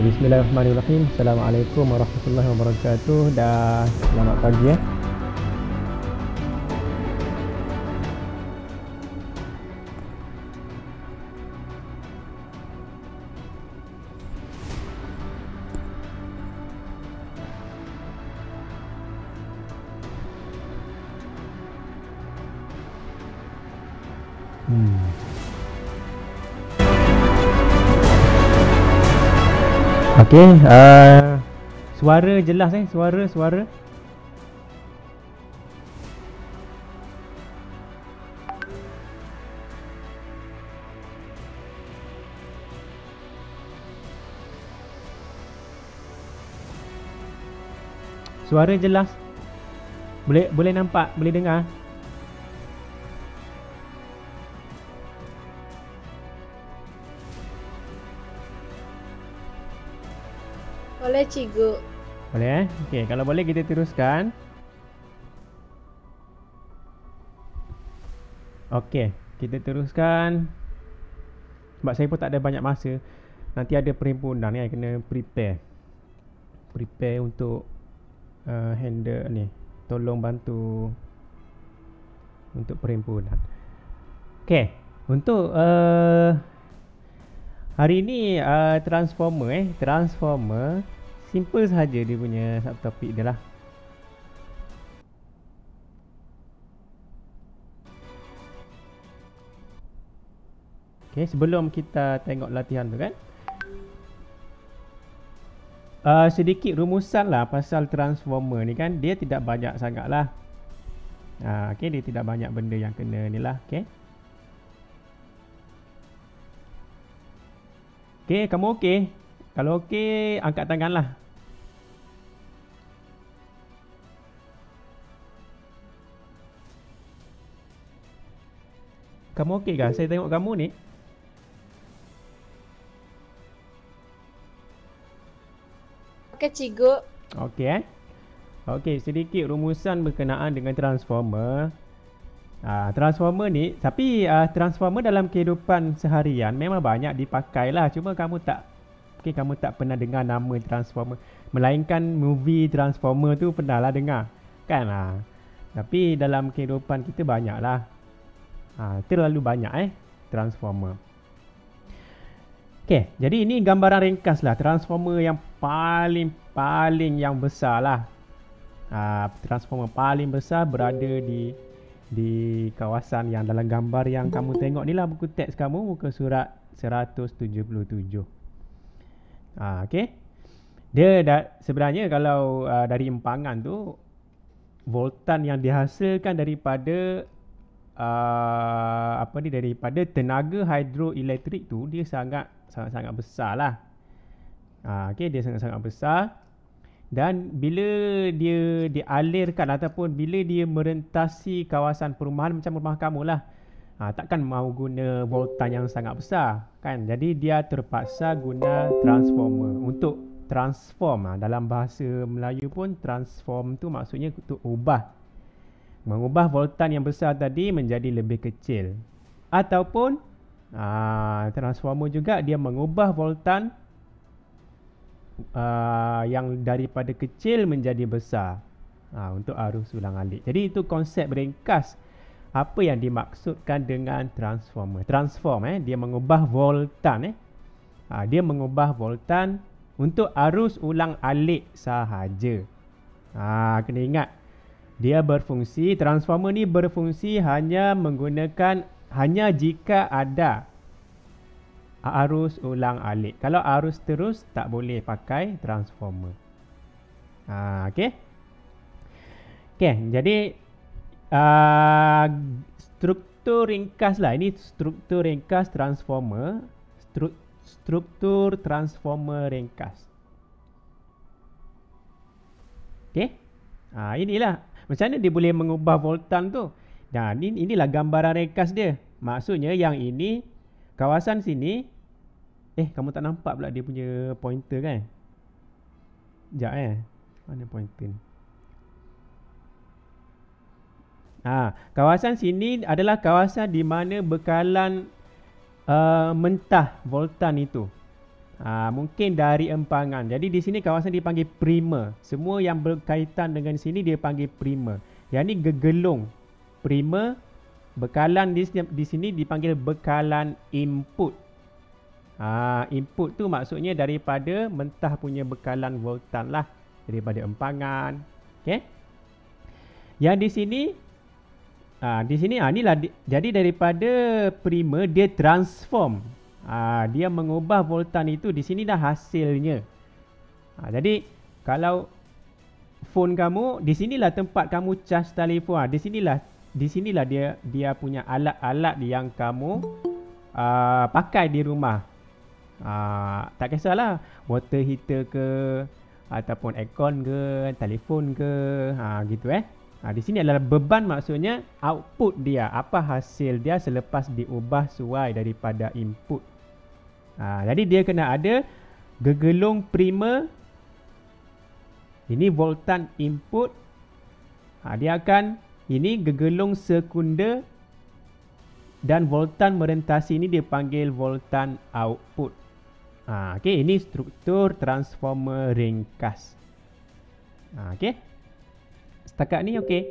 Bismillahirrahmanirrahim. Assalamualaikum warahmatullahi wabarakatuh. Dah selamat pagi ya. Okey, suara jelas suara. Suara jelas. Boleh nampak, boleh dengar. Boleh cikgu. Boleh Okey, kalau boleh kita teruskan. Okey, kita teruskan. Sebab saya pun tak ada banyak masa. Nanti ada perhimpunan ni, kena prepare untuk handle ni. Tolong bantu untuk perhimpunan. Okey, untuk hari ni Transformer simple sahaja dia punya subtopik dia lah. Okey, sebelum kita tengok latihan tu kan, sedikit rumusan lah pasal Transformer ni kan. Dia tidak banyak sangat lah. Okey, dia tidak banyak benda yang kena ni lah. Okey. Okey, kamu okey? Kalau okey, angkat tangan lah. Kamu okey ke? Saya tengok kamu ni. Okey cikgu. Okey Okey, sedikit rumusan berkenaan dengan Transformer. Transformer ni, tapi Transformer dalam kehidupan seharian memang banyak dipakai lah. Cuma kamu tak pernah dengar nama Transformer. Melainkan movie Transformer tu pernah lah dengar kan lah. Tapi dalam kehidupan kita banyak lah. Terlalu banyak Transformer. Okey, jadi ini gambaran ringkas lah Transformer yang paling yang besar lah. Transformer paling besar berada di kawasan yang dalam gambar yang kamu tengok ni lah. Buku teks kamu, muka surat 177. Okey. Sebenarnya kalau dari empangan tu, voltan yang dihasilkan daripada daripada tenaga hidroelektrik tu, dia sangat besar lah. Okey, dia sangat besar. Dan bila dia dialirkan ataupun bila dia merentasi kawasan perumahan macam rumah kamu lah, takkan mahu guna voltan yang sangat besar kan. Jadi dia terpaksa guna transformer untuk transform. Dalam bahasa Melayu pun transform tu maksudnya untuk mengubah voltan yang besar tadi menjadi lebih kecil. Ataupun transformer juga dia mengubah voltan yang daripada kecil menjadi besar untuk arus ulang alik. Jadi itu konsep ringkas apa yang dimaksudkan dengan transformer. Dia mengubah voltan dia mengubah voltan untuk arus ulang alik sahaja. Kena ingat, dia berfungsi, transformer ni berfungsi hanya jika ada arus ulang alik. Kalau arus terus, tak boleh pakai transformer. Okey. Jadi struktur ringkas lah. Ini struktur ringkas transformer. Struktur transformer ringkas. Okey. Inilah macam mana dia boleh mengubah voltan tu. Dan inilah gambaran ringkas dia. Maksudnya yang ini, kawasan sini, kamu tak nampak pula dia punya pointer kan? Sekejap mana pointer ni? Kawasan sini adalah kawasan di mana bekalan mentah voltan itu. Mungkin dari empangan. Jadi di sini kawasan dipanggil primer. Semua yang berkaitan dengan sini dia panggil primer. Yang ni gegelung. Primer, bekalan di sini dipanggil bekalan input. Input tu maksudnya daripada mentah punya bekalan voltan lah. Daripada empangan. Okay. Yang di sini, inilah jadi daripada primer dia transform. Dia mengubah voltan itu, di sini dah hasilnya. Jadi kalau phone kamu, di sinilah tempat kamu charge telefon. Di sinilah dia punya alat-alat yang kamu pakai di rumah. Tak kisahlah water heater ke ataupun aircon ke, telefon ke, gitu di sini adalah beban, maksudnya output dia, apa hasil dia selepas diubah suai daripada input. Jadi dia kena ada gegelung primer. Ini voltan input. Ini gegelung sekunder. Dan voltan merentasi ini dia panggil voltan output. Okey, ini struktur transformer ringkas. Okey. Setakat ni okey.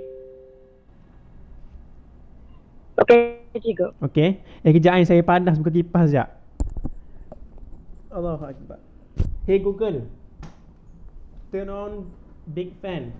Okey, cikgu. Okey. Kejap saya panas buka kipas sekejap. Allahu Akbar. Hey Google, turn on big fan.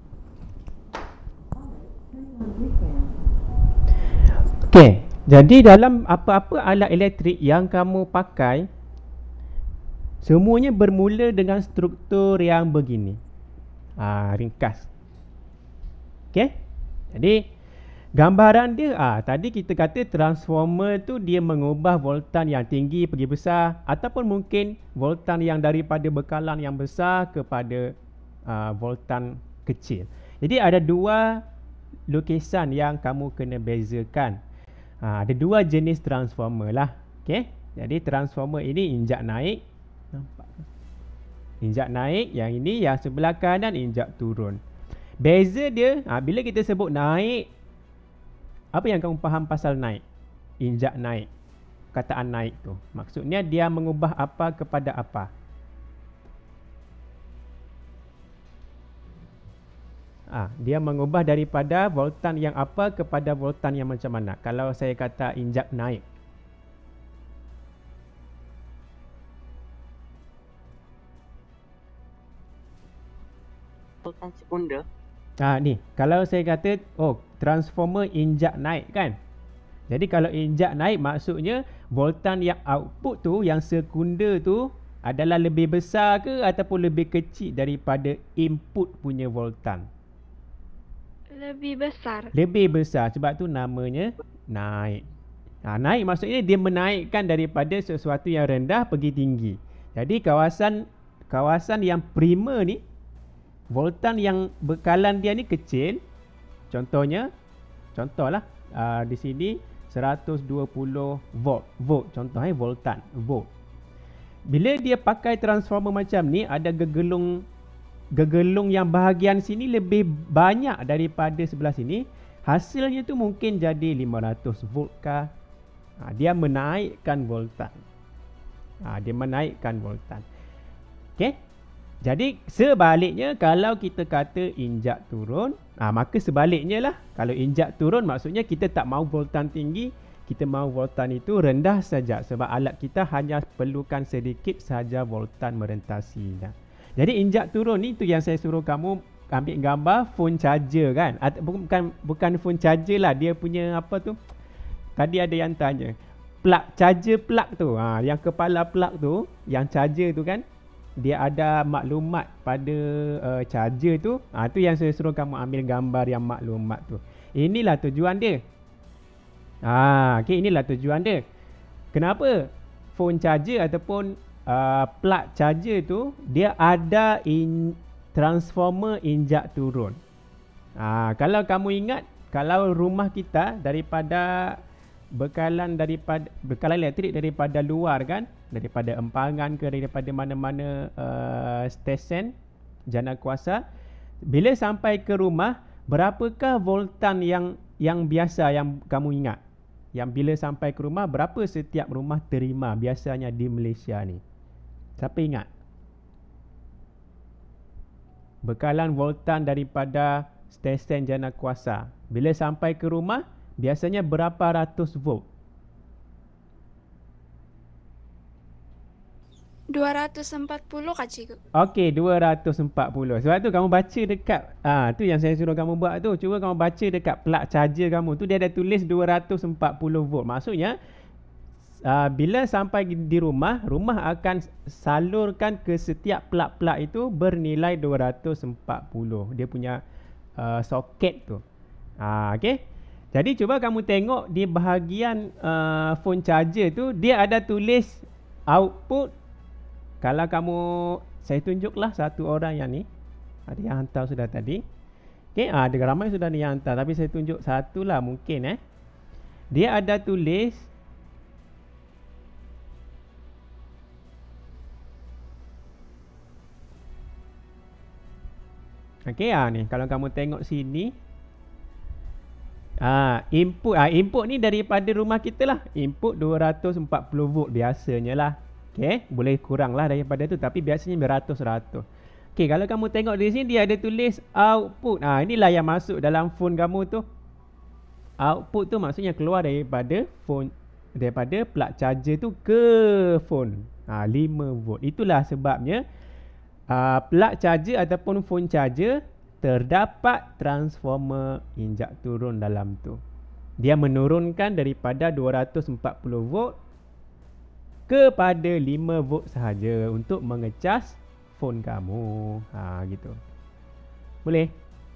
Okey, jadi dalam apa-apa alat elektrik yang kamu pakai, semuanya bermula dengan struktur yang begini. Ringkas. Okey. Jadi gambaran dia, tadi kita kata transformer tu dia mengubah voltan yang tinggi pergi besar, ataupun mungkin voltan yang daripada bekalan yang besar kepada voltan kecil. Jadi ada dua lukisan yang kamu kena bezakan. Ada dua jenis transformer lah. Okey. Jadi transformer ini injak naik. Nampak? Injak naik, yang ini yang sebelah kanan injak turun. Beza dia, bila kita sebut naik, apa yang kamu faham pasal naik? Injak naik. Kataan naik tu, maksudnya dia mengubah apa kepada apa? Dia mengubah daripada voltan yang apa kepada voltan yang macam mana? Kalau saya kata injak naik. Voltan sekunder. Ni, kalau saya kata, transformer injak naik kan? Jadi kalau injak naik maksudnya voltan yang output tu, yang sekunder tu adalah lebih besar ke ataupun lebih kecil daripada input punya voltan? Lebih besar. Lebih besar, sebab tu namanya naik. Naik maksudnya dia menaikkan daripada sesuatu yang rendah pergi tinggi. Jadi kawasan yang primer ni, voltan yang bekalan dia ni kecil. Contohlah di sini 120 volt. Contoh voltan, volt. Bila dia pakai transformer macam ni, ada gegelung yang bahagian sini lebih banyak daripada sebelah sini. Hasilnya tu mungkin jadi 500 volt kah? Dia menaikkan voltan. Okey. Jadi sebaliknya, kalau kita kata injak turun, maka sebaliknya lah. Kalau injak turun maksudnya kita tak mahu voltan tinggi, kita mahu voltan itu rendah saja, sebab alat kita hanya perlukan sedikit saja voltan merentasi. Jadi injak turun ni tu yang saya suruh kamu ambil gambar phone charger kan. Bukan phone charger lah, dia punya apa tu, tadi ada yang tanya plug, charger plug tu, yang kepala plug tu, yang charger tu kan, dia ada maklumat pada charger tu. Tu yang saya suruh kamu ambil gambar yang maklumat tu. Inilah tujuan dia. Okey, inilah tujuan dia. Kenapa phone charger ataupun plug charger tu dia ada transformer injak turun. Kalau kamu ingat, kalau rumah kita daripada bekalan elektrik daripada luar kan, daripada empangan ke daripada mana-mana stesen jana kuasa, bila sampai ke rumah, berapakah voltan yang biasa yang kamu ingat? Yang bila sampai ke rumah, berapa setiap rumah terima biasanya di Malaysia ni? Siapa ingat? Bekalan voltan daripada stesen jana kuasa. Bila sampai ke rumah, biasanya berapa ratus volt? 240 Kak Cikgu. Okey, 240. Sebab tu kamu baca dekat tu yang saya suruh kamu buat tu. Cuba kamu baca dekat plug charger kamu tu, dia ada tulis 240 volt. Maksudnya bila sampai di rumah, rumah akan salurkan ke setiap plug-plug itu bernilai 240. Dia punya soket tu. Okey. Jadi cuba kamu tengok di bahagian phone charger tu, dia ada tulis output. Kalau kamu, saya tunjuklah satu orang yang ni. Ada yang hantar sudah tadi. Okey, ada ramai sudah ni yang hantar, tapi saya tunjuk satu lah mungkin Dia ada tulis okey, ni kalau kamu tengok sini, input ni daripada rumah kita lah. Input 240 volt biasanya lah. Okey, boleh kurang lah daripada tu, tapi biasanya beratus-ratus. Okey, kalau kamu tengok di sini dia ada tulis output. Inilah yang masuk dalam phone kamu tu. Output tu maksudnya keluar daripada phone, daripada plug charger tu ke phone. 5 volt. Itulah sebabnya plug charger ataupun phone charger terdapat transformer injak turun dalam tu. Dia menurunkan daripada 240 volt kepada 5 volt sahaja untuk mengecas phone kamu. Gitu. Boleh?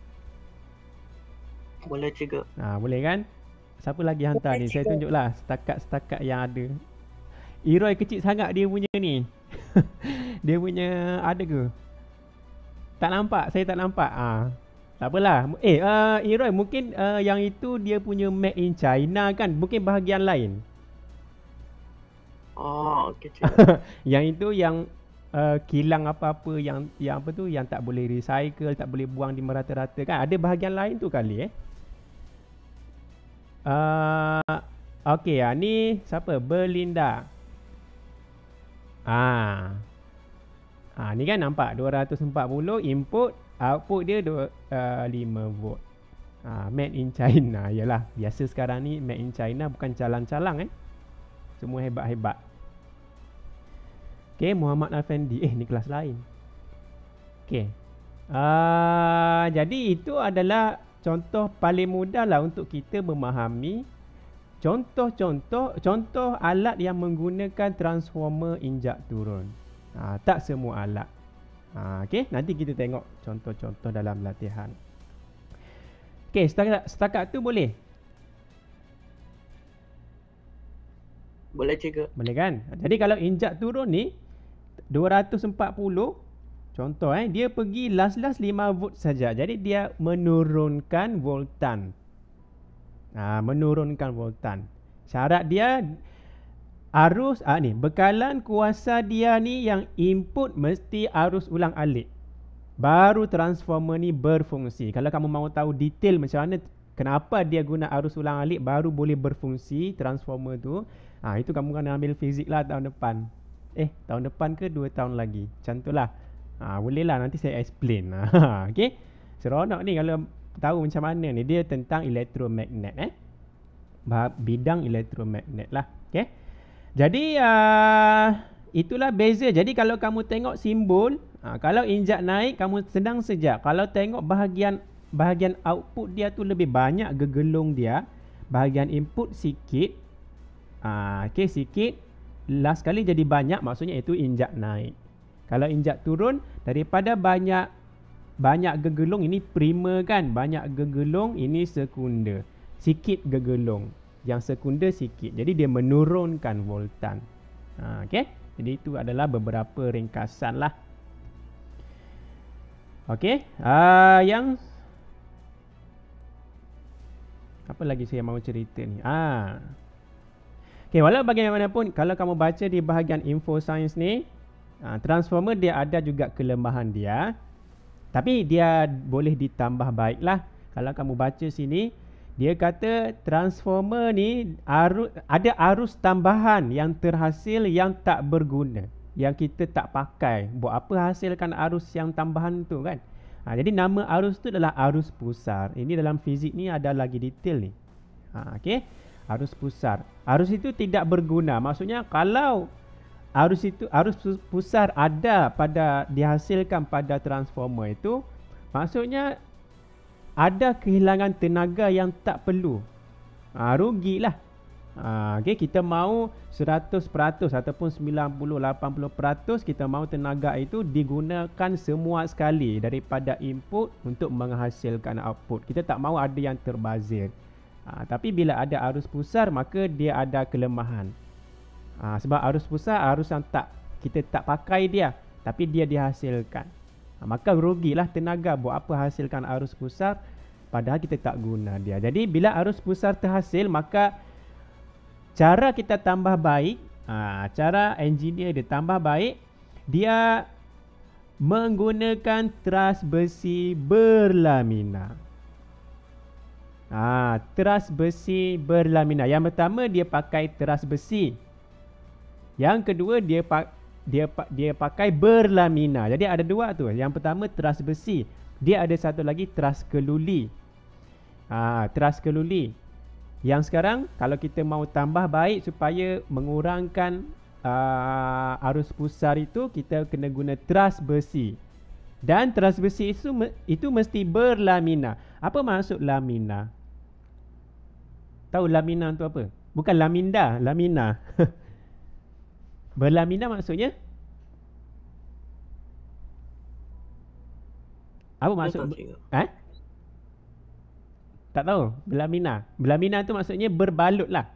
Boleh cikgu. Boleh kan? Siapa lagi hantar ni? Saya tunjuklah setakat-setakat yang ada. Iroi kecil sangat dia punya ni. Dia punya ada ke? Tak nampak, saya tak nampak. Tak apalah. Iroi mungkin yang itu dia punya made in China kan? Mungkin bahagian lain. Okey cikgu. Yang itu yang kilang apa-apa yang apa tu yang tak boleh recycle, tak boleh buang di merata-rata kan? Ada bahagian lain tu kali Okey, ni siapa? Belinda. Ni kan nampak 240 input, output dia 5 volt. Made in China. Yalah, biasa sekarang ni made in China, bukan calang-calang semua hebat-hebat. Okey, Muhammad Alfendi. Ni kelas lain. Okey. Jadi itu adalah contoh paling mudah lah untuk kita memahami contoh alat yang menggunakan transformer injak turun. Tak semua alat. Okey, nanti kita tengok contoh-contoh dalam latihan. Okey, setakat tu boleh? Boleh cikgu. Boleh kan? Jadi kalau injak turun ni 240 contoh dia pergi last 5 volt saja. Jadi dia menurunkan voltan. Menurunkan voltan. Syarat dia arus bekalan kuasa dia ni yang input mesti arus ulang alik. Baru transformer ni berfungsi. Kalau kamu mahu tahu detail macam mana kenapa dia guna arus ulang alik baru boleh berfungsi transformer tu, itu kamu kena ambil fizik lah tahun depan. Tahun depan ke 2 tahun lagi. Macam tu lah. Boleh lah nanti saya explain. Okey. Seronok ni kalau tahu macam mana ni. Dia tentang elektromagnet bidang elektromagnet lah. Okey. Jadi itulah beza. Jadi kalau kamu tengok simbol, kalau injak naik kamu senang saja. Kalau tengok bahagian output dia tu lebih banyak gegelung dia. Bahagian input sikit. Okey, sikit. Last kali jadi banyak, maksudnya itu injak naik. Kalau injak turun, daripada banyak gegelung, ini primer kan, banyak gegelung, ini sekunder. Sikit gegelung. Yang sekunder sikit. Jadi dia menurunkan voltan. Okey. Jadi itu adalah beberapa ringkasan lah. Okey. Yang apa lagi saya mahu cerita ni? Okey, walau bagaimanapun kalau kamu baca di bahagian info sains ni, transformer dia ada juga kelemahan dia. Tapi dia boleh ditambah baiklah. Kalau kamu baca sini, dia kata transformer ni ada arus tambahan yang terhasil yang tak berguna. yang kita tak pakai. Buat apa hasilkan arus yang tambahan tu kan? Jadi nama arus tu adalah arus pusar. Ini dalam fizik ni ada lagi detail ni. Okey. Arus pusar. Arus itu tidak berguna. Maksudnya kalau arus pusar ada pada dihasilkan pada transformer itu, maksudnya ada kehilangan tenaga yang tak perlu. Rugilah. Okay, kita mahu 100% ataupun 90-80% kita mahu tenaga itu digunakan semua sekali daripada input untuk menghasilkan output. Kita tak mahu ada yang terbazir. Tapi bila ada arus pusar, maka dia ada kelemahan. Sebab arus pusar arus yang kita tak pakai dia, tapi dia dihasilkan. Maka rugilah tenaga. Buat apa hasilkan arus pusar padahal kita tak guna dia. Jadi bila arus pusar terhasil, maka cara kita tambah baik, cara engineer dia tambah baik, dia menggunakan teras besi berlamina. Teras besi berlamina. Yang pertama dia pakai teras besi. Yang kedua dia pakai berlamina. Jadi ada dua tu. Yang pertama teras besi. Dia ada satu lagi teras keluli. Teras keluli. Yang sekarang kalau kita mau tambah baik supaya mengurangkan arus pusar itu, kita kena guna teras besi. Dan teras besi itu mesti berlamina. Apa maksud lamina? Tahu lamina tu apa? Bukan laminda, lamina. Berlamina maksudnya? Apa maksud? Tak tahu. Berlamina. Berlamina tu maksudnya berbalut lah.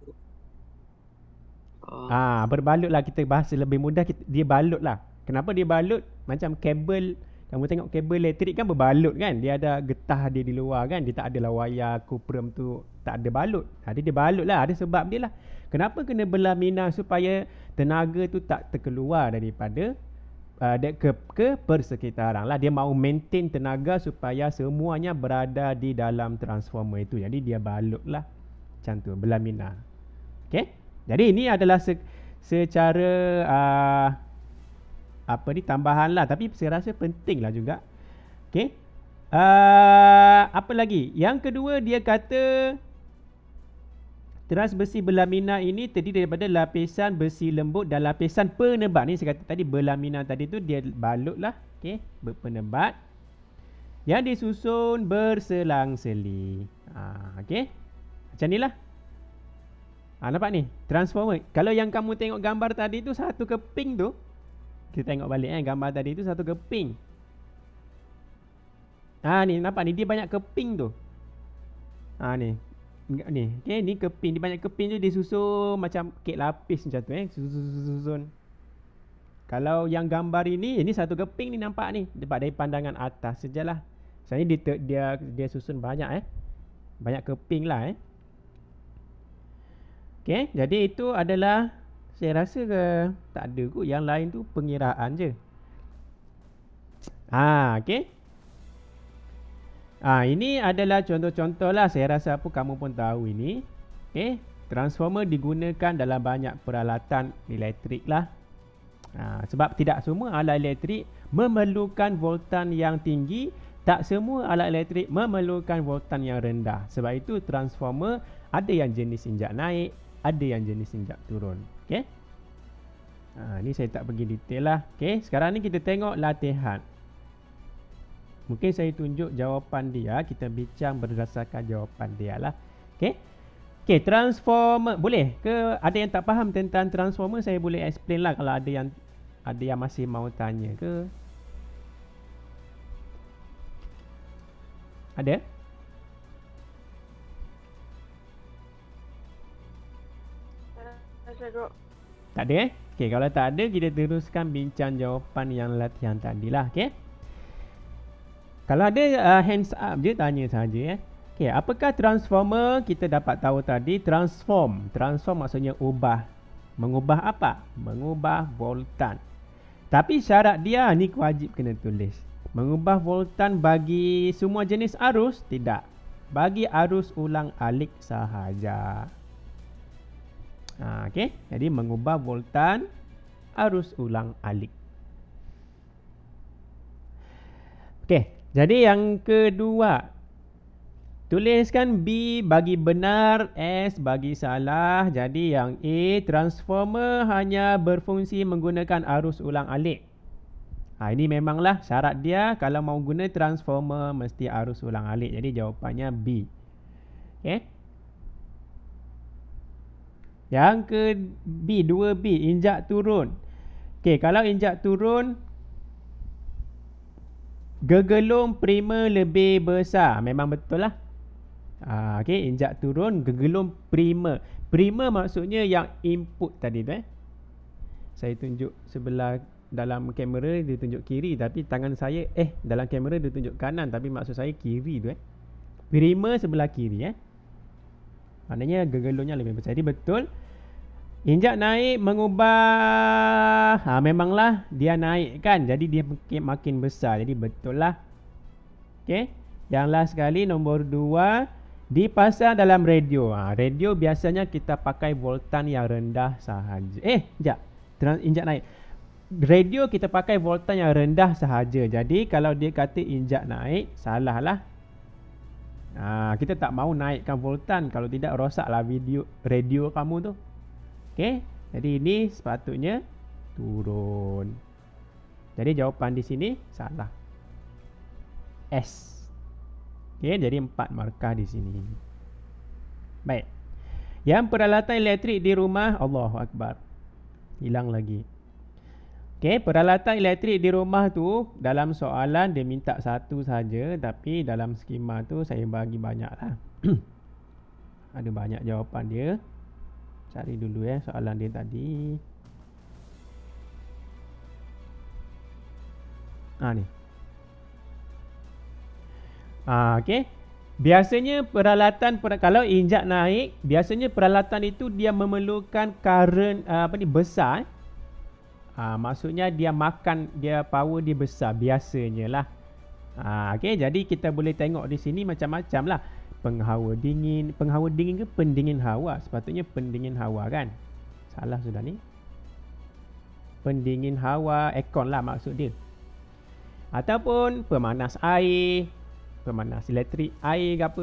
Berbalut lah. Kita bahasa lebih mudah, dia balut lah. Kenapa dia balut? Macam kabel. Kamu tengok kabel elektrik kan berbalut kan. Dia ada getah dia di luar kan. Dia tak adalah wayar kuprum tu tak ada balut. Jadi dia balut lah. Ada sebab dia lah. Kenapa kena berlamina? Supaya tenaga tu tak terkeluar daripada ke persekitaran lah. Dia mahu maintain tenaga supaya semuanya berada di dalam transformer itu. Jadi dia balut lah. Macam tu, berlamina. Okay. Jadi ini adalah secara tambahan lah. Tapi saya rasa penting lah juga. Okay. Apa lagi? Yang kedua dia kata teras besi berlamina ini terdiri daripada lapisan besi lembut dan lapisan penebat. Ni saya kata tadi berlamina tadi tu dia balut lah. Okay. Berpenebat. Yang disusun berselang-seli. Okay. Macam ni lah. Nampak ni? Transformer. Kalau yang kamu tengok gambar tadi tu satu keping tu. Kita tengok balik gambar tadi tu satu keping. Ni nampak ni dia banyak keping tu. Ni. Okay, ni keping. Dia banyak keping tu dia susun macam kek lapis macam tu susun. Kalau yang gambar ini satu keping ni nampak ni. Dari pandangan atas sajalah. Sebenarnya dia susun banyak banyak keping lah Okay, jadi itu adalah saya rasa tak ada kot. Yang lain tu pengiraan je. Okay. Ini adalah contoh-contoh lah. Saya rasa kamu pun tahu ini. Okay. Transformer digunakan dalam banyak peralatan elektrik lah. Sebab tidak semua alat elektrik memerlukan voltan yang tinggi. Tak semua alat elektrik memerlukan voltan yang rendah. Sebab itu transformer ada yang jenis injak naik, ada yang jenis injak turun. Okay. Ni saya tak pergi detail lah. Okay. Sekarang ni kita tengok latihan. Mungkin saya tunjuk jawapan dia. Kita bincang berdasarkan jawapan dia lah. Okay. Okay, transformer. Boleh ke ada yang tak faham tentang transformer? Saya boleh explain lah kalau ada yang masih mau tanya ke. Ada? Tak ada Okay, kalau tak ada kita teruskan bincang jawapan yang latihan tadi lah. Okay. Kalau ada hands up je tanya saja Okay, apakah transformer? Kita dapat tahu tadi transform. Transform maksudnya ubah. Mengubah apa? Mengubah voltan. Tapi syarat dia ni wajib kena tulis. Mengubah voltan bagi semua jenis arus? Tidak. Bagi arus ulang alik sahaja. Okay. Jadi mengubah voltan arus ulang alik. Okey, jadi yang kedua, tuliskan B bagi benar, S bagi salah. Jadi yang A, transformer hanya berfungsi menggunakan arus ulang alik. Ini memanglah syarat dia, kalau mau guna transformer mesti arus ulang alik. Jadi jawapannya B. Okey. Yang ke B, 2B, injak turun. Okey, kalau injak turun, gegelung prima lebih besar. Memang betul lah. Okey, injak turun, gegelung prima. Prima maksudnya yang input tadi tu. Saya tunjuk sebelah dalam kamera dia tunjuk kiri, tapi tangan saya dalam kamera dia tunjuk kanan, tapi maksud saya kiri tu. Prima sebelah kiri. Maknanya gegelungnya lebih besar. Jadi betul. Injak naik mengubah. Memanglah dia naik kan. Jadi dia makin besar. Jadi betul lah. Okey. Yang last sekali nombor 2. Dipasang dalam radio. Radio biasanya kita pakai voltan yang rendah sahaja. Injak naik. Radio kita pakai voltan yang rendah sahaja. Jadi kalau dia kata injak naik, salah lah. Kita tak mahu naikkan voltan, kalau tidak rosaklah radio kamu tu. Okey, jadi ini sepatutnya turun. Jadi jawapan di sini salah. S. Okey, jadi 4 markah di sini. Baik. Yang peralatan elektrik di rumah, Allahu Akbar. Hilang lagi. Okey, peralatan elektrik di rumah tu dalam soalan dia minta satu saja, tapi dalam skema tu saya bagi banyaklah. Ada banyak jawapan dia. Cari dulu soalan dia tadi. Ni. Okey. Biasanya peralatan kalau injak naik, biasanya peralatan itu dia memerlukan current besar. Maksudnya dia power dia besar biasanya lah. Okey, jadi kita boleh tengok di sini macam-macam lah. Penghawa dingin ke pendingin hawa? Sepatutnya pendingin hawa kan? Salah sudah ni. Pendingin hawa, aircon lah maksud dia. Ataupun pemanas air, pemanas elektrik air ke apa?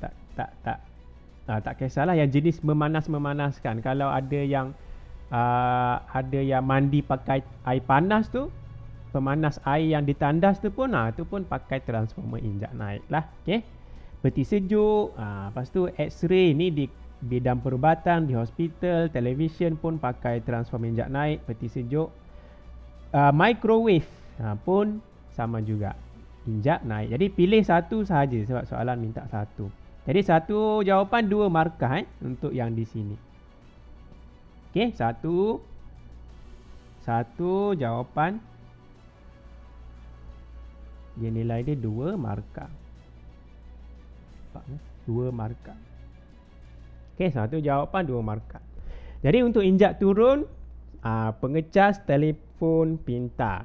Tak kisahlah, yang jenis memanas-memanaskan. Kalau ada yang mandi pakai air panas tu, pemanas air yang ditandas tu pun tu pun pakai transformer injak naik lah. Okey, peti sejuk, lepas tu X-ray ni di bidang perubatan, di hospital, televisyen pun pakai transformer injak naik, peti sejuk. Microwave pun sama juga, injak naik. Jadi pilih satu sahaja sebab soalan minta satu. Jadi satu jawapan 2 markah untuk yang di sini. Okey, satu jawapan dia nilai dia 2 markah. 2 markah. Okey, satu jawapan 2 markah. Jadi untuk injak turun, pengecas telefon pintar.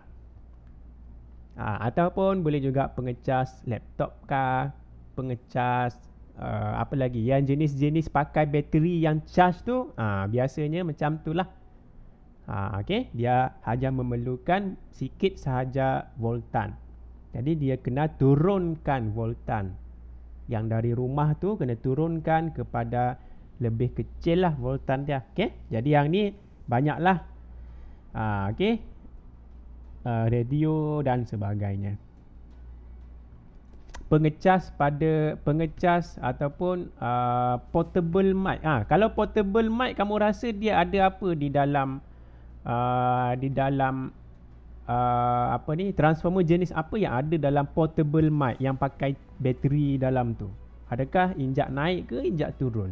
Ataupun boleh juga pengecas laptop kah, pengecas apa lagi yang jenis-jenis pakai bateri yang charge tu, biasanya macam tu lah. Okey, dia hanya memerlukan sikit sahaja voltan. Jadi dia kena turunkan voltan. Yang dari rumah tu kena turunkan kepada lebih kecil lah voltan dia. Okey, jadi yang ni banyaklah. Okey, radio dan sebagainya. Pengecas ataupun portable mic. Kalau portable mic kamu rasa dia ada apa di dalam transformer jenis apa yang ada dalam portable mic yang pakai bateri dalam tu? Adakah injak naik ke injak turun?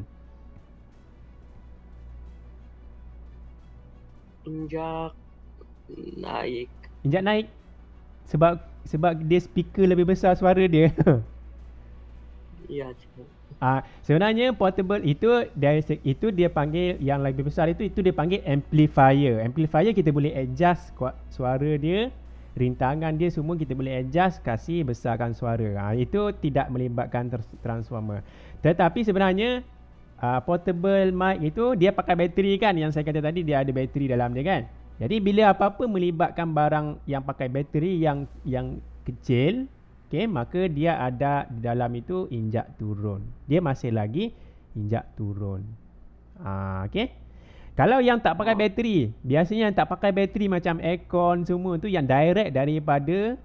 Injak naik. Injak naik. Sebab dia speaker lebih besar suara dia. Ya, cikgu. Sebenarnya portable itu dia panggil yang lebih besar itu dia panggil amplifier. Amplifier kita boleh adjust suara dia, rintangan dia semua kita boleh adjust, kasih besarkan suara. Itu tidak melibatkan transformer. Tetapi sebenarnya portable mic itu dia pakai bateri kan, yang saya kata tadi dia ada bateri dalam dia kan. Jadi bila apa-apa melibatkan barang yang pakai bateri yang kecil, okey, maka dia ada di dalam itu injak turun. Dia masih lagi injak turun. Okey. Kalau yang tak pakai bateri, biasanya yang tak pakai bateri macam aircon semua tu yang direct daripada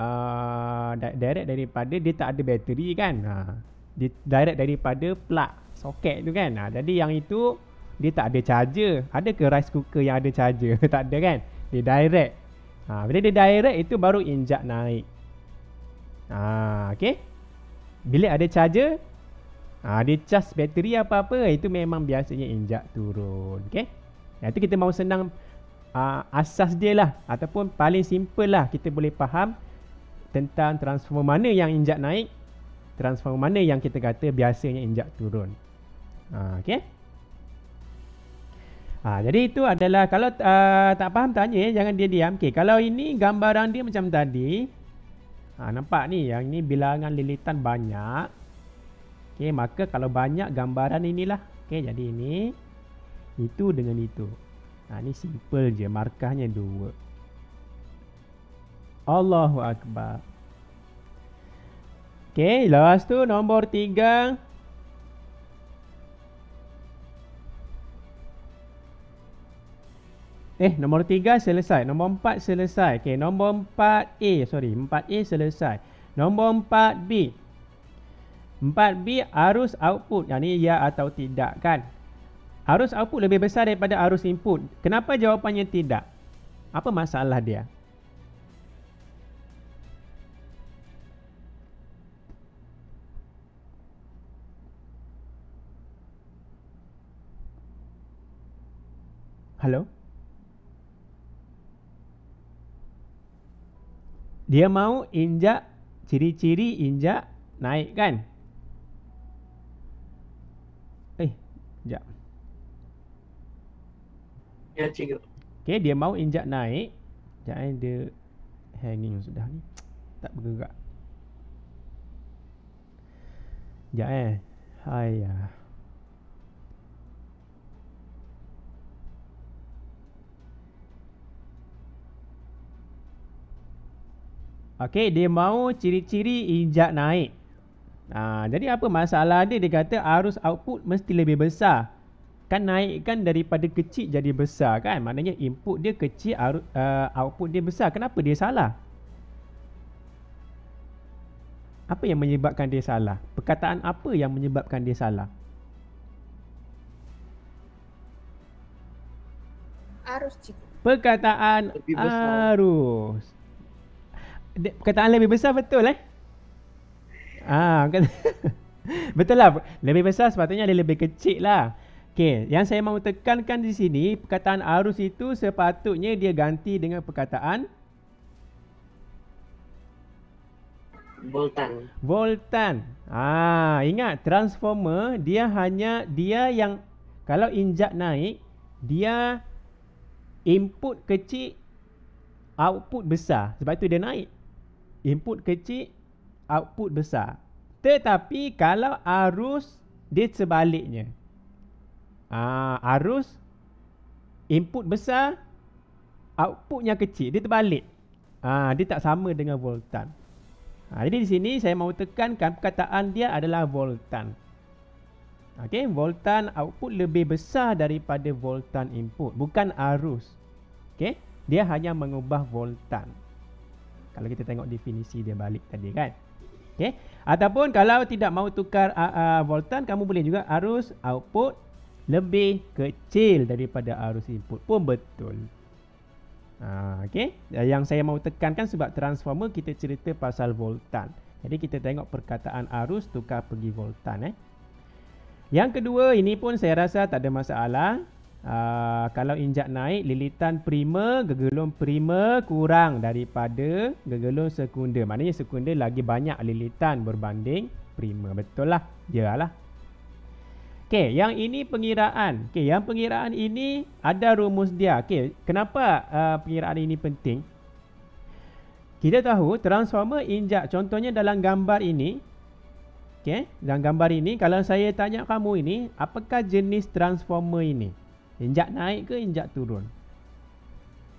dia tak ada bateri kan. Dia direct daripada plug soket tu kan. Jadi yang itu dia tak ada charger. Ada ke rice cooker yang ada charger? Tak ada kan. Dia direct. Bila dia direct itu baru injak naik. Okey. Bila ada charger, dia charge bateri apa-apa, itu memang biasanya injak turun. Okey. Itu kita mahu senang asas dia lah, ataupun paling simple lah kita boleh faham tentang transformer mana yang injak naik, transformer mana yang kita kata biasanya injak turun. Okey. Jadi itu adalah, kalau tak faham tanya, jangan dia diam. Okey, kalau ini gambaran dia macam tadi. Nampak ni, yang ni bilangan lilitan banyak. Okey, maka kalau banyak gambaran inilah. Okey, jadi ini, itu dengan itu. Ni simple je, markahnya 2. Allahu Akbar. Okey, lepas tu nombor 3. Nombor 3 selesai. Nombor 4 selesai. Okey, nombor 4A selesai. Nombor 4B. 4B arus output. Yang ni ya atau tidak kan? Arus output lebih besar daripada arus input. Kenapa jawapannya tidak? Apa masalah dia? Halo? Dia mau injak, ciri-ciri injak naik kan? Sekejap. Ya, cikgu. Okey, dia mau injak naik. Sekejap dia hanging sudah ni. Tak bergerak. Sekejap Hayah. Okey, dia mau ciri-ciri injak naik. Jadi apa masalah dia? Dia kata arus output mesti lebih besar. Kan naikkan daripada kecil jadi besar kan? Maknanya input dia kecil, output dia besar. Kenapa dia salah? Apa yang menyebabkan dia salah? Perkataan apa yang menyebabkan dia salah? Arus, cikgu. Perkataan Lebih besar. arus. Perkataan lebih besar betul betul lah. Lebih besar sepatutnya dia lebih kecil lah. Okey, yang saya mahu tekankan di sini, perkataan arus itu sepatutnya dia ganti dengan perkataan voltan. Ingat, transformer dia yang kalau injak naik, dia input kecil, output besar. Sebab itu dia naik. Input kecil, output besar. Tetapi kalau arus, dia sebaliknya. Arus, input besar, outputnya kecil. Dia terbalik. Dia tak sama dengan voltan. Jadi di sini saya mahu tekankan perkataan dia adalah voltan. Okey, voltan output lebih besar daripada voltan input. Bukan arus. Okey, dia hanya mengubah voltan. Kalau kita tengok definisi dia balik tadi kan. Okey. Ataupun kalau tidak mahu tukar voltan, kamu boleh juga arus output lebih kecil daripada arus input pun betul. Okey. Yang saya mahu tekankan sebab transformer kita cerita pasal voltan. Jadi kita tengok perkataan arus tukar pergi voltan. Yang kedua, ini pun saya rasa tak ada masalah. Kalau injak naik, lilitan prima, gegelung prima kurang daripada gegelung sekunder. Maknanya sekunder lagi banyak lilitan berbanding prima. Betul lah. Yalah. Okey, yang ini pengiraan. Okey, yang pengiraan ini ada rumus dia. Okey, kenapa pengiraan ini penting? Kita tahu transformer injak, contohnya dalam gambar ini. Okey, dalam gambar ini, kalau saya tanya kamu ini, apakah jenis transformer ini? Injak naik ke injak turun?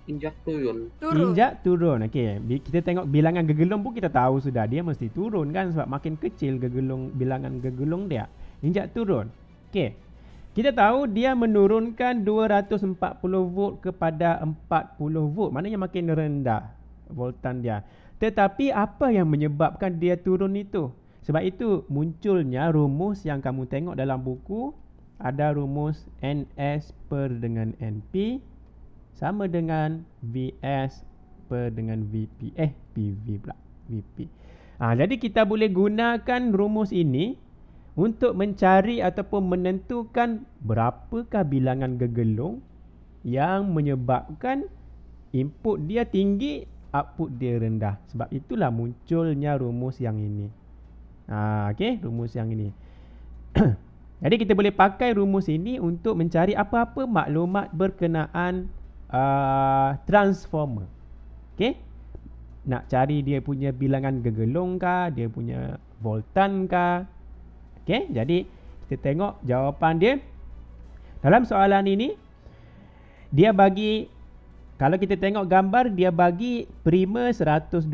Injak turun. Turun. Injak turun. Okey, kita tengok bilangan gegelung pun kita tahu sudah dia mesti turun kan sebab makin kecil bilangan gegelung dia. Injak turun. Okey. Kita tahu dia menurunkan 240 volt kepada 40 volt. Maknanya makin rendah voltan dia. Tetapi apa yang menyebabkan dia turun itu? Sebab itu munculnya rumus yang kamu tengok dalam buku. Ada rumus NS per dengan NP sama dengan Vs per dengan Vp. PV pula. Vp. Jadi kita boleh gunakan rumus ini untuk mencari ataupun menentukan berapakah bilangan gegelung yang menyebabkan input dia tinggi, output dia rendah. Sebab itulah munculnya rumus yang ini. Okey, rumus yang ini. Jadi kita boleh pakai rumus ini untuk mencari apa-apa maklumat berkenaan transformer. Okey. Nak cari dia punya bilangan gegelung kah, dia punya voltan kah. Okey, jadi kita tengok jawapan dia. Dalam soalan ini dia bagi, kalau kita tengok gambar, dia bagi prima 120.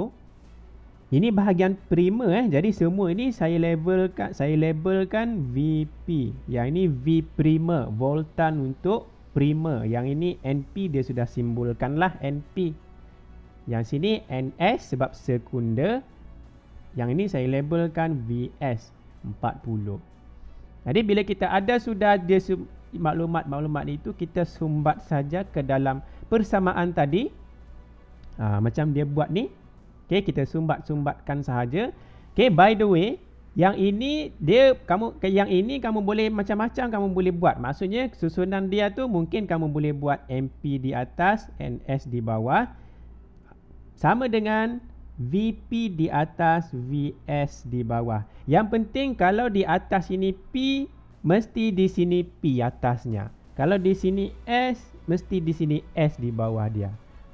Ini bahagian prima Jadi semua ini saya labelkan VP. Yang ini V prima, voltan untuk prima. Yang ini NP dia sudah simbolkanlah NP. Yang sini NS sebab sekunder. Yang ini saya labelkan VS 40. Jadi bila kita ada sudah dia maklumat-maklumat itu, kita sumbat saja ke dalam persamaan tadi. Macam dia buat ni. Okey, kita sumbatkan sahaja. Okey, by the way, yang ini kamu boleh macam-macam kamu boleh buat. Maksudnya susunan dia tu mungkin kamu boleh buat MP di atas, NS di bawah. Sama dengan VP di atas, VS di bawah. Yang penting kalau di atas ini P, mesti di sini P atasnya. Kalau di sini S, mesti di sini S di bawah dia.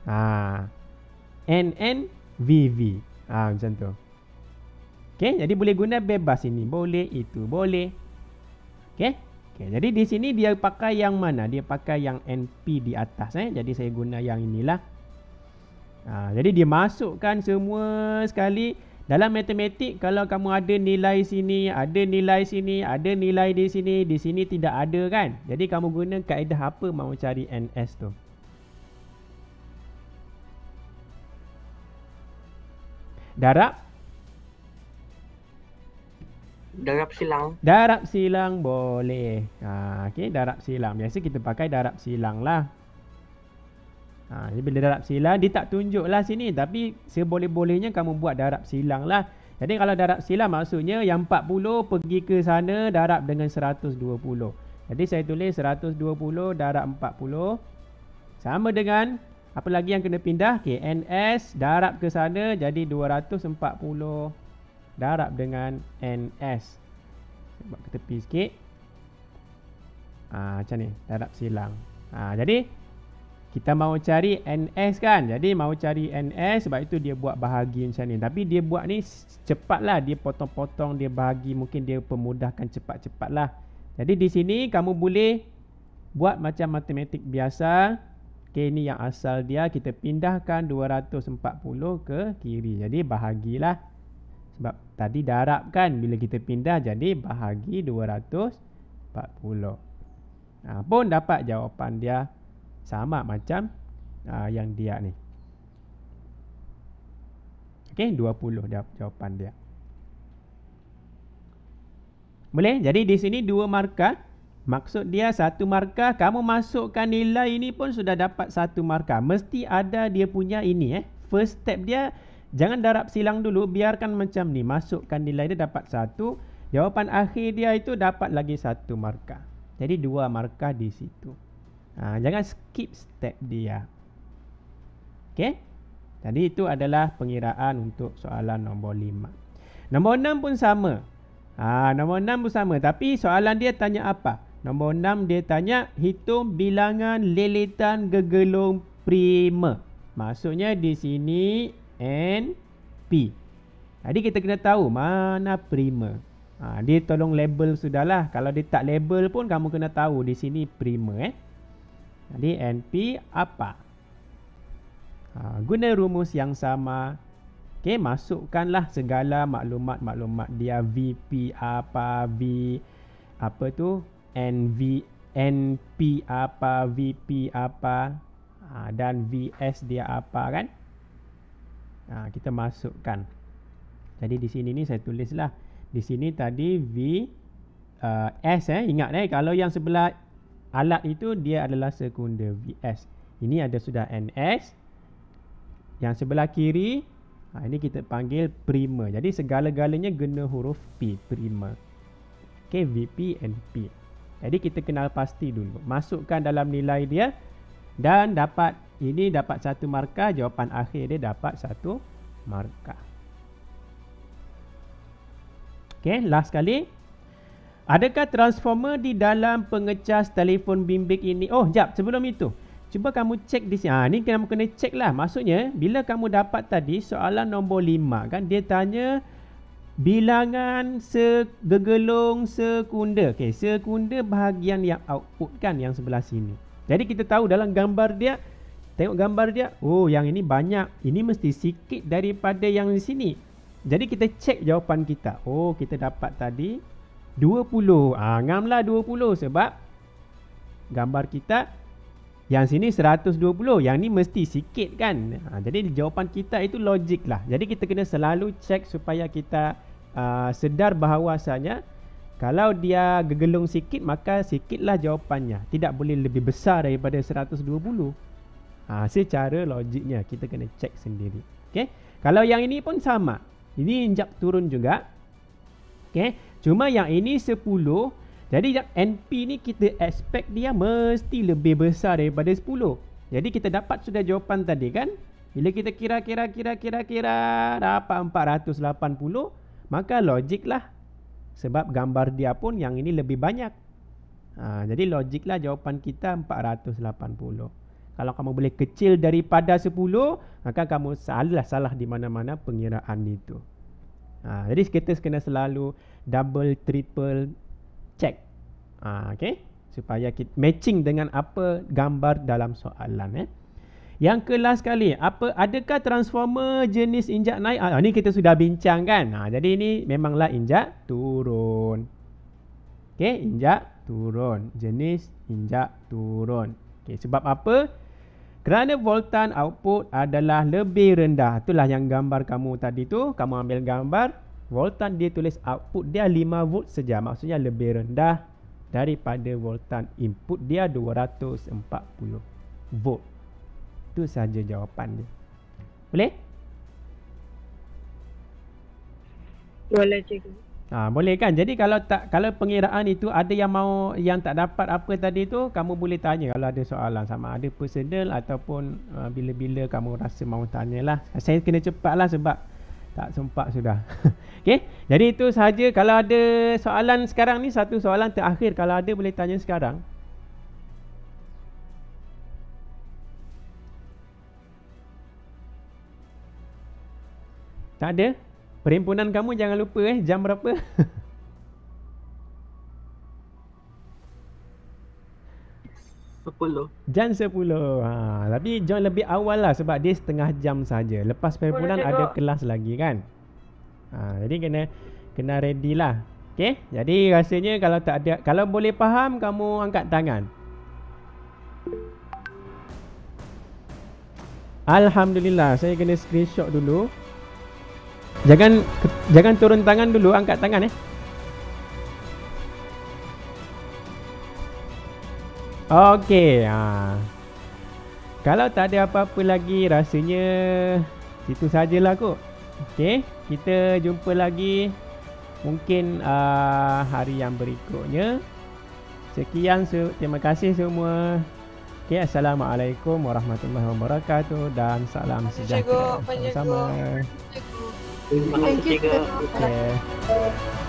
NN, VV. Macam tu. Okey, jadi boleh guna bebas ini. Boleh, itu boleh. Okey. Jadi di sini dia pakai yang mana? Dia pakai yang NP di atas. Jadi saya guna yang inilah. Jadi dia masukkan semua sekali. Dalam matematik, kalau kamu ada nilai sini, ada nilai sini, ada nilai di sini tidak ada kan? Jadi kamu guna kaedah apa mahu cari NS tu? Darab silang. Darab silang boleh. Okey, darab silang. Biasa kita pakai darab silang lah. Jadi bila darab silang, dia tak tunjuklah sini. Tapi seboleh-bolehnya kamu buat darab silang lah. Jadi kalau darab silang maksudnya yang 40 pergi ke sana darab dengan 120. Jadi saya tulis 120 darab 40. Sama dengan apa lagi yang kena pindah? Okay, NS darab ke sana jadi 240 darab dengan NS. Saya buat ke tepi sikit. Macam ni, darab silang. Jadi kita mahu cari NS kan? Jadi mahu cari NS sebab itu dia buat bahagi macam ni. Tapi dia buat ni cepatlah, dia potong-potong, dia bahagi, mungkin dia pemudahkan cepat-cepatlah. Jadi di sini kamu boleh buat macam matematik biasa. Okay, ini yang asal dia, kita pindahkan 240 ke kiri. Jadi bahagilah. Sebab tadi darab kan, bila kita pindah jadi bahagi 240. Pun dapat jawapan dia sama macam yang dia ni. Okay, 20 jawapan dia. Boleh? Jadi di sini 2 markah. Maksud dia 1 markah, kamu masukkan nilai ini pun sudah dapat 1 markah. Mesti ada dia punya ini First step dia, jangan darab silang dulu, biarkan macam ni. Masukkan nilai dia dapat 1. Jawapan akhir dia itu dapat lagi 1 markah. Jadi 2 markah di situ. Jangan skip step dia. Okey? Jadi itu adalah pengiraan untuk soalan nombor 5. Nombor 6 pun sama. Nombor 6 pun sama. Tapi soalan dia tanya apa? Nombor 6 dia tanya hitung bilangan leletan gegelung prima. Maksudnya di sini NP. Jadi kita kena tahu mana prima. Dia tolong label sudahlah. Kalau dia tak label pun kamu kena tahu di sini prima. Jadi NP apa? Guna rumus yang sama. Okey, masukkanlah segala maklumat-maklumat dia, VP apa, V apa tu, NP apa, VP apa, dan VS dia apa kan. Kita masukkan. Jadi di sini ni saya tulislah. Di sini tadi VS ingat kalau yang sebelah alat itu dia adalah sekunder VS. Ini ada sudah NS. Yang sebelah kiri ini kita panggil primer. Jadi segala-galanya guna huruf P, primer. Okey, VP and P. Jadi kita kenal pasti dulu. Masukkan dalam nilai dia dan dapat satu markah, jawapan akhir dia dapat satu markah. Okey, last kali. Adakah transformer di dalam pengecas telefon bimbit ini? Oh, jap, sebelum itu. Cuba kamu cek di sini. Ni kamu kena cek lah. Maksudnya, bila kamu dapat tadi soalan nombor 5 kan, dia tanya bilangan gegelung sekunder. Okey, sekunder bahagian yang output kan, yang sebelah sini. Jadi kita tahu dalam gambar dia, tengok gambar dia, oh yang ini banyak. Ini mesti sikit daripada yang di sini. Jadi kita cek jawapan kita. Oh, kita dapat tadi 20. Ngamlah 20 sebab gambar kita yang sini 120, yang ni mesti sikit kan. Jadi jawapan kita itu logik lah. Jadi kita kena selalu cek supaya kita sedar bahawasanya kalau dia gegelung sikit, maka sikitlah jawapannya. Tidak boleh lebih besar daripada 120. Secara logiknya kita kena cek sendiri. Okay? Kalau yang ini pun sama. Ini injak turun juga. Okay? Cuma yang ini 10. Jadi NP ni kita expect dia mesti lebih besar daripada 10. Jadi kita dapat sudah jawapan tadi kan. Bila kita kira dapat 480, maka logik lah. Sebab gambar dia pun yang ini lebih banyak. Jadi logik lah jawapan kita 480. Kalau kamu boleh kecil daripada 10, maka kamu salah di mana-mana pengiraan itu. Jadi kita kena selalu double, triple check. Okay? Supaya kita matching dengan apa gambar dalam soalan. Yang ke-last kali, adakah transformer jenis injak naik? Ini kita sudah bincang kan. Jadi ini memanglah injak turun. Okay, injak turun. Jenis injak turun. Okay, sebab apa? Kerana voltan output adalah lebih rendah. Itulah yang gambar kamu tadi tu. Kamu ambil gambar, voltan dia tulis output dia 5 volt saja. Maksudnya lebih rendah daripada voltan input dia 240 volt. Itu saja jawapan dia. Boleh? Boleh cikgu. Boleh kan? Jadi kalau pengiraan itu ada yang tak dapat apa tadi tu, kamu boleh tanya kalau ada soalan, sama ada personal ataupun bila-bila kamu rasa mahu tanyalah. Saya kena cepatlah sebab tak sempat sudah. Okey. Jadi itu sahaja. Kalau ada soalan sekarang ni, satu soalan terakhir, kalau ada boleh tanya sekarang. Tak ada? Perhimpunan kamu jangan lupa jam berapa? Jam 10. Tapi join lebih awal lah sebab dia setengah jam saja. Lepas perhimpunan ada kelas lagi kan. Jadi kena ready lah. Okay? Jadi rasanya kalau boleh faham, kamu angkat tangan. Alhamdulillah, saya kena screenshot dulu. Jangan turun tangan dulu, angkat tangan Okey. Kalau tak ada apa-apa lagi, rasanya itu sajalah kot. Okey, kita jumpa lagi mungkin hari yang berikutnya. Sekian, terima kasih semua. Okey, assalamualaikum warahmatullahi wabarakatuh dan salam sejahtera. Sama-sama. Terima kasih cikgu. Okay.